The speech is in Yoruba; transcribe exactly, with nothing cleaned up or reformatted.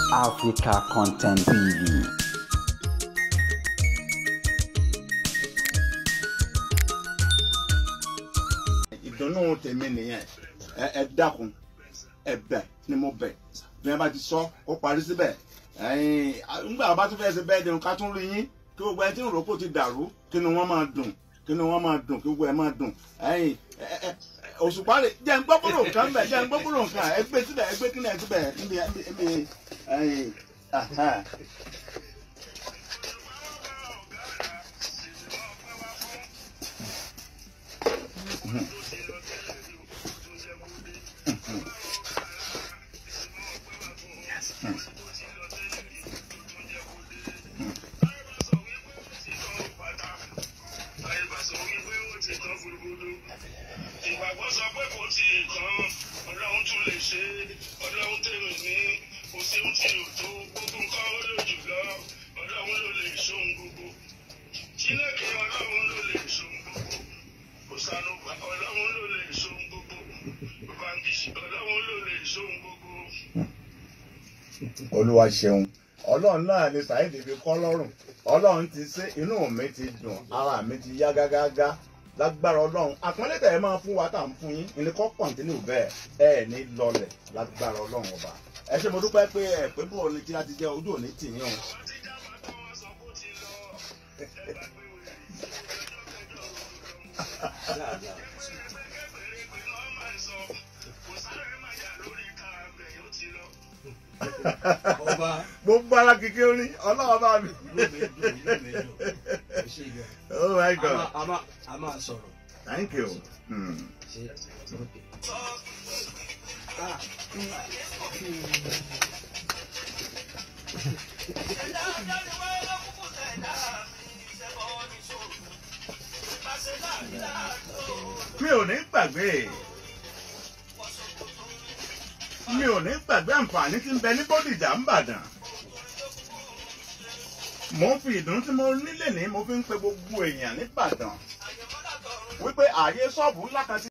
Africa Content T V. Ìdùnnú tèmi nìyẹn ẹ dákun ẹ̀bẹ̀ ni mo bẹ̀ bí wọ́n bá ti sọ ó parí síbẹ̀ nígbà bá tún fẹ́ẹ́ ṣe bẹ́ẹ̀ dẹ̀rùn ká tún rí yín kí gbogbo ẹ tí ń rò pé ó ti dàrú kí ni wọ́n máa dùn kí ni wọ́n máa dùn kí gbogbo ẹ máa dùn Òṣùpá rè jẹ́ ń gbọ́ kúrò nǹkan bẹ̀ jẹ́ ń gbọ́ kúrò nǹkan ẹ gbé síbẹ̀ ẹ gbé kí ni ẹ síbẹ̀ níbi níbi ìgbàgbọ́ sọ pé kò tí ì kan ọlọ́run tún lè ṣe ọlọ́run tèrò ní kò sí ohun tí ò tó gbogbo nǹkan ó lè jù lọ ọlọ́run ló lè ṣohun gbogbo Chineke ọlọ́run ló lè ṣohun gbogbo Òsànù ọlọ́run ló lè ṣohun gbogbo Bàǹgìṣì ọlọ́run ló lè ṣohun gbogbo. Olúwa ṣeun ọlọ́run náà ni Saheed fi kọ́ lọ́rùn ọlọ́run ti ṣe inú mi ti dùn ara mi ti yá gágágá lágbára ọlọ́run àpọ́nlé tẹ̀ ẹ́ máa fún wa tá à ń fún yín ìníkọ́ kọ̀ǹtínú bẹ́ẹ̀ ẹ̀ ní lọlẹ̀ lágbára ọlọ́run ọba ẹ ṣé mo dúpẹ́ pé ẹ pé bó ni tí a ti jẹ́ ojú òní tì yín o. Gbogbo ara kékeré orin ọlọ́run bá mi. Oh my God. I'm not sorry. Thank you. Hmm. Mi ò ní gbàgbé. Mi ò ní gbàgbé àǹfààní tí ń bẹ ní Bódìjà ńbàdàn. Mo ń fi ìdùnnú tí mo nílé ní mo fi ń pe gbogbo èèyàn ní Ìbàdàn wípé ààyè ṣọ́ọ̀bù ńlá kan sí